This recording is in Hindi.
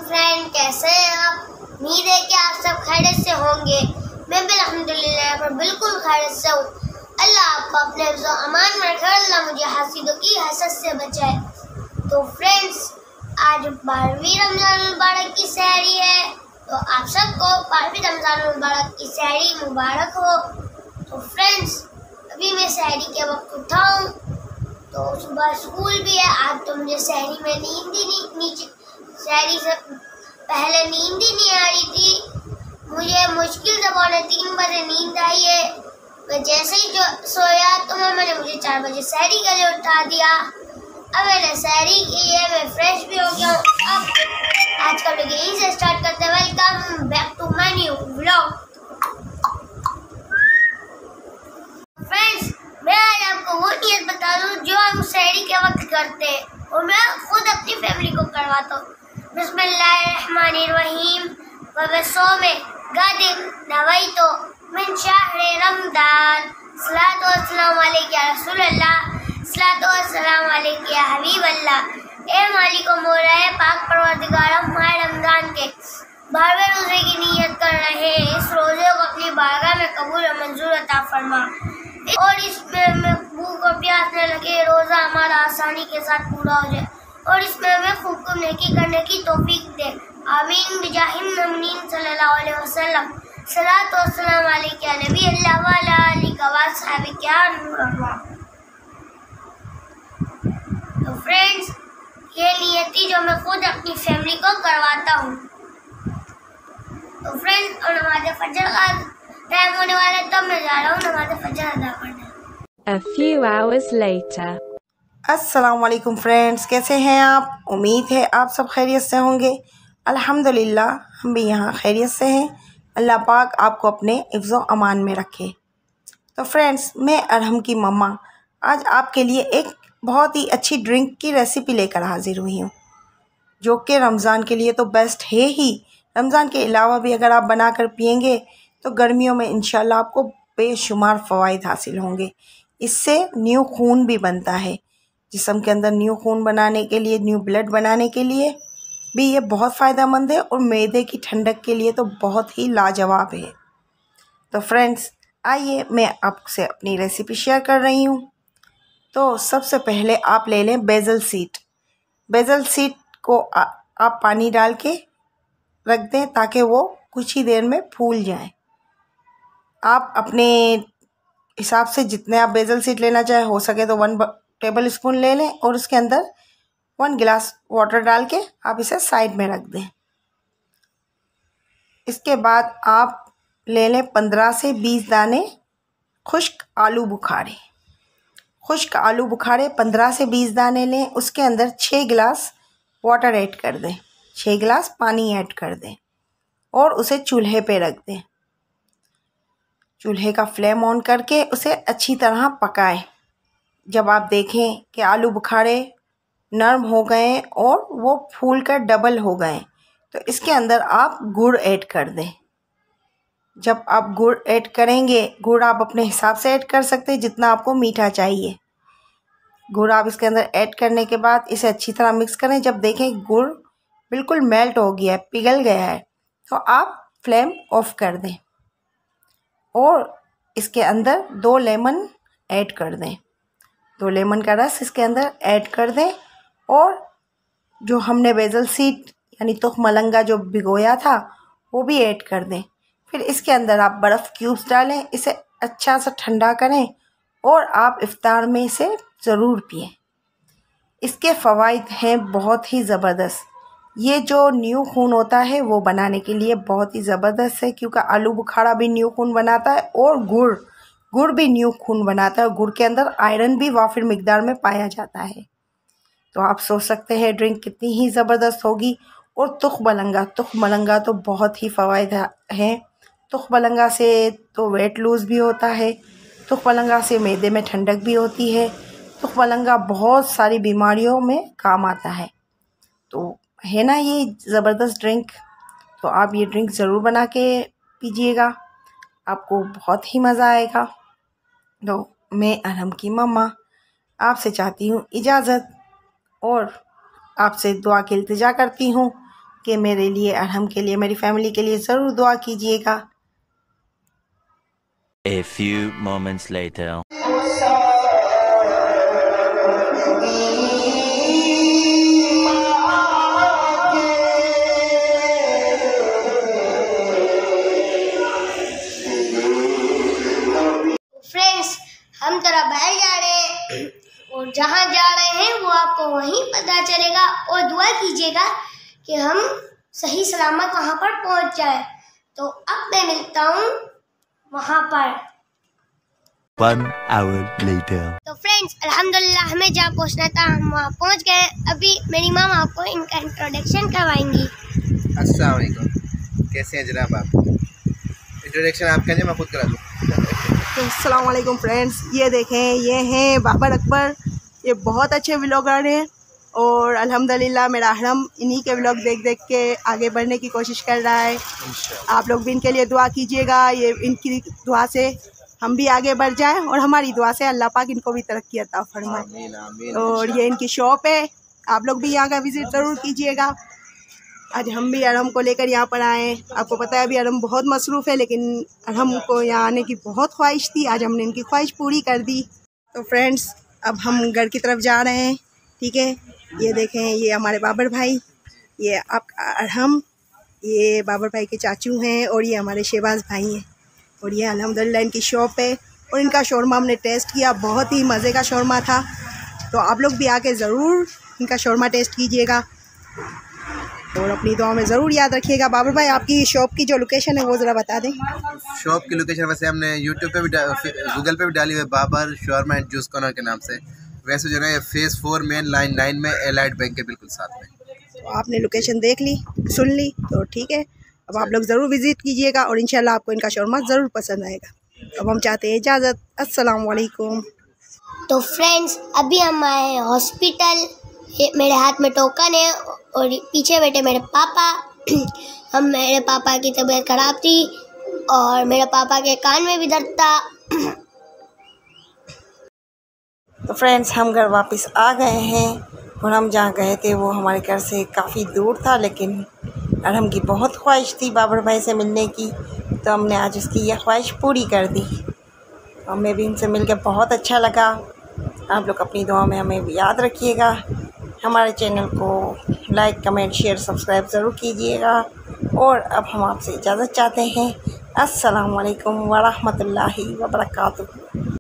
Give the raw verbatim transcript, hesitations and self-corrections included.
फ्रेंड, कैसे हैं आप? उम्मीद है कि आप सब खैरियत से होंगे। मैं भी अल्हम्दुलिल्लाह पर बिल्कुल खैरियत से हूँ। अल्लाह आपको अपने हिफ्ज़-ओ अमान में रखे, अल्लाह मुझे हसीदों की हसद से बचाए। तो फ्रेंड्स, आज बारहवीं रमज़ान मुबारक की सहरी है, तो आप सबको बारहवीं रमज़ान मुबारक की सहरी मुबारक हो। तो फ्रेंड्स, अभी मैं सहरी के वक्त उठा हूँ, तो सुबह स्कूल भी है। आज तो मुझे सहरी में नींद ही नहीं नीचे सहरी से पहले नींद ही नहीं आ रही थी। मुझे मुश्किल से पौने तीन बजे नींद आई है। मैं जैसे ही जो सोया तो मैं मैंने मुझे चार बजे सहरी के लिए उठा दिया। अब मैंने सहरी की है, मैं फ्रेश भी हो गया हूँ। अब आज का वीडियो यहीं से स्टार्ट करते हैं। Welcome back to my new vlog. Friends, मैं आज आपको वो नियत बता दूँ जो हम सहरी के वक्त करते हैं और मैं खुद अपनी फैमिली को करवाता हूँ। बिस्मिल्लाहिर्रहमानिर्रहीम वबसो में गादिन नवैतो मिन शहरे रमदान सलातो वस्सलाम अलैका या रसूलल्लाह सलातो वस्सलाम अलैका या हबीबल्लाह। ए मालिक व मौलाए पाक परवरदिगार, माह रमजान के बारहवें रोजे की नियत कर रहे हैं। इस रोजे को अपनी बारगाह में कबूल और मंजूर अता फरमा और इसमें हमें भूख और प्यास न लगे, रोजा हमारा आसानी के साथ पूरा हो जाए और इसमें हमें खूब खूब नेकी करने की तौफीक दे। आमीन बिजाहिम नबीन सल्लल्लाहु अलैहि वसल्लम। सलातो वस्सलाम अलैका नबी अल्लाह व अला आलिका व अस्हाबिका नूर अल्लाह। तो फ्रेंड्स, ये नियत थी जो मैं खुद अपनी फैमिली को करवाता हूँ। तो फ्रेंड्स, और नमाज़ फजर का टाइम होने वाला है, तब मैं जा रहा हूँ नमाज़ फजर अदा करने। A few hours later. अस्सलाम वालेकुम फ्रेंड्स, कैसे हैं आप? उम्मीद है आप सब खैरियत से होंगे। अल्हम्दुलिल्लाह हम भी यहाँ खैरियत से हैं। अल्लाह पाक आपको अपने हिफ्ज़-ओ अमान में रखे। तो फ्रेंड्स, मैं अरहम की मम्मा आज आपके लिए एक बहुत ही अच्छी ड्रिंक की रेसिपी लेकर हाजिर हुई हूँ, जो कि रमज़ान के लिए तो बेस्ट है ही। रमज़ान के अलावा भी अगर आप बना कर पिएंगे तो गर्मियों में इंशाल्लाह आपको बेशुमार फ़वाइद हासिल होंगे। इससे न्यू खून भी बनता है। जिस्म के अंदर न्यू खून बनाने के लिए, न्यू ब्लड बनाने के लिए भी ये बहुत फ़ायदेमंद है और मैदे की ठंडक के लिए तो बहुत ही लाजवाब है। तो फ्रेंड्स, आइए मैं आपसे अपनी रेसिपी शेयर कर रही हूँ। तो सबसे पहले आप ले लें बेज़ल सीड। बेज़ल सीड को आ, आप पानी डाल के रख दें ताकि वो कुछ ही देर में फूल जाए। आप अपने हिसाब से जितने आप बेज़ल सीड लेना चाहे, हो सके तो वन टेबल स्पून ले लें और उसके अंदर वन गिलास वाटर डाल के आप इसे साइड में रख दें। इसके बाद आप ले लें पंद्रह से बीस दाने खुश्क आलू बुखारे। खुश्क आलू बुखारे पंद्रह से बीस दाने लें। उसके अंदर छः गिलास वाटर ऐड कर दें, छः गिलास पानी ऐड कर दें और उसे चूल्हे पे रख दें। चूल्हे का फ्लेम ऑन करके उसे अच्छी तरह पकाएं। जब आप देखें कि आलू बुखारे नरम हो गए और वो फूल कर डबल हो गए, तो इसके अंदर आप गुड़ ऐड कर दें। जब आप गुड़ ऐड करेंगे, गुड़ आप अपने हिसाब से ऐड कर सकते हैं जितना आपको मीठा चाहिए। गुड़ आप इसके अंदर ऐड करने के बाद इसे अच्छी तरह मिक्स करें। जब देखें गुड़ बिल्कुल मेल्ट हो गया है, पिघल गया है, तो आप फ्लेम ऑफ कर दें और इसके अंदर दो लेमन ऐड कर दें। दो लेमन का रस इसके अंदर ऐड कर दें और जो हमने बेज़ल सीड यानी तुख मलंगा जो भिगोया था वो भी ऐड कर दें। फिर इसके अंदर आप बर्फ़ क्यूब्स डालें, इसे अच्छा सा ठंडा करें और आप इफ्तार में इसे ज़रूर पिएं। इसके फ़वाइद हैं बहुत ही ज़बरदस्त। ये जो न्यू खून होता है वो बनाने के लिए बहुत ही ज़बरदस्त है, क्योंकि आलू बुखारा भी न्यू खून बनाता है और गुड़ गुड़ भी न्यू खून बनाता है। गुड़ के अंदर आयरन भी वाफिर मिकदार में पाया जाता है। तो आप सोच सकते हैं ड्रिंक कितनी ही ज़बरदस्त होगी। और तुख मलंगा तुख मलंगा तो बहुत ही फ़वाइद हैं। तुख मलंगा से तो वेट लूज़ भी होता है। तुख मलंगा से मैदे में ठंडक भी होती है। तुख मलंगा बहुत सारी बीमारियों में काम आता है। तो है ना ये ज़बरदस्त ड्रिंक। तो आप ये ड्रिंक ज़रूर बना के पीजिएगा, आपको बहुत ही मज़ा आएगा। तो मैं अरहम की मम्मा आपसे चाहती हूँ इजाज़त और आपसे दुआ की इल्तिजा करती हूँ कि मेरे लिए, अरहम के लिए, मेरी फैमिली के लिए ज़रूर दुआ कीजिएगा। A few moments later. Friends, हम तरह बाहर जा रहे हैं और जहाँ जा रहे हैं वो आपको वहीं पता चलेगा, और दुआ कीजिएगा कि हम सही सलामत वहाँ पर पहुँच जाए। तो अब मैं मिलता हूँ वहाँ पर। One hour later. तो फ्रेंड्स, अल्हम्दुलिल्लाह हमें जहाँ पहुँचना था हम वहाँ पहुँच गए। अभी मेरी मामा आपको इनका इंट्रोडक्शन करवाएंगी। अस्सलाम वालेकुम, कैसे हैं जनाब आप? इंट्रोडक्शन आप कहेंगे, मैं खुद करा दूँ? तो अस्सलाम वालेकुम फ्रेंड्स, ये देखें, ये हैं बाबर अकबर। ये बहुत अच्छे व्लॉगर हैं और अल्हम्दुलिल्लाह मेरा अरहम इन्हीं के व्लॉग देख देख के आगे बढ़ने की कोशिश कर रहा है। आप लोग भी इनके लिए दुआ कीजिएगा। ये इनकी दुआ से हम भी आगे बढ़ जाएं और हमारी दुआ से अल्लाह पाक इनको भी तरक्की अता फरमाए। आमीन, आमीन। और ये इनकी शॉप है, आप लोग भी यहाँ का विज़िट ज़रूर कीजिएगा। आज हम भी अरहम को लेकर यहाँ पर आए। आपको पता है अभी अरहम बहुत मसरूफ़ है, लेकिन अरहम को यहाँ आने की बहुत ख्वाहिश थी। आज हमने इनकी ख्वाहिश पूरी कर दी। तो फ्रेंड्स, अब हम घर की तरफ जा रहे हैं, ठीक है। ये देखें, ये हमारे बाबर भाई, ये आपका अरहम, ये बाबर भाई के चाचू हैं और ये हमारे शहबाज भाई हैं। और ये अल्हम्दुलिल्लाह इनकी शॉप है और इनका शौरमा हमने टेस्ट किया, बहुत ही मज़े का शौरमा था। तो आप लोग भी आके ज़रूर इनका शौरमा टेस्ट कीजिएगा और अपनी दुआ में ज़रूर याद रखिएगा। बाबर भाई, आपकी शॉप की जो लोकेशन है वो ज़रा बता दें। शॉप की लोकेशन वैसे हमने यूट्यूब पे भी, गूगल पे भी डाली हुई है, बाबर शौरमा एंड जूस कॉर्नर के नाम से। वैसे जो है phase four main line nine में एलाइट बैंक के बिल्कुल साथ में। तो आपने लोकेशन देख ली, सुन ली, तो ठीक है। अब आप लोग ज़रूर विज़िट कीजिएगा और इंशाल्लाह आपको इनका शौरमा ज़रूर पसंद आएगा। अब हम चाहते हैं इजाज़त। अस्सलाम वालेकुम। तो फ्रेंड्स, अभी हम आए हैं हॉस्पिटल। ये मेरे हाथ में टोकन है और पीछे बैठे मेरे पापा। हम मेरे पापा की तबीयत खराब थी और मेरे पापा के कान में भी दर्द था। तो फ्रेंड्स, हम घर वापस आ गए हैं और हम जहाँ गए थे वो हमारे घर से काफ़ी दूर था, लेकिन अरहम की बहुत ख्वाहिश थी बाबर भाई से मिलने की, तो हमने आज उसकी यह ख्वाहिश पूरी कर दी। हमें भी इनसे मिलकर बहुत अच्छा लगा। आप लोग अपनी दुआ में हमें भी याद रखिएगा। हमारे चैनल को लाइक, कमेंट, शेयर, सब्सक्राइब ज़रूर कीजिएगा। और अब हम आपसे इजाज़त चाहते हैं। अस्सलाम वालेकुम व रहमतुल्लाहि व बरकातुहू।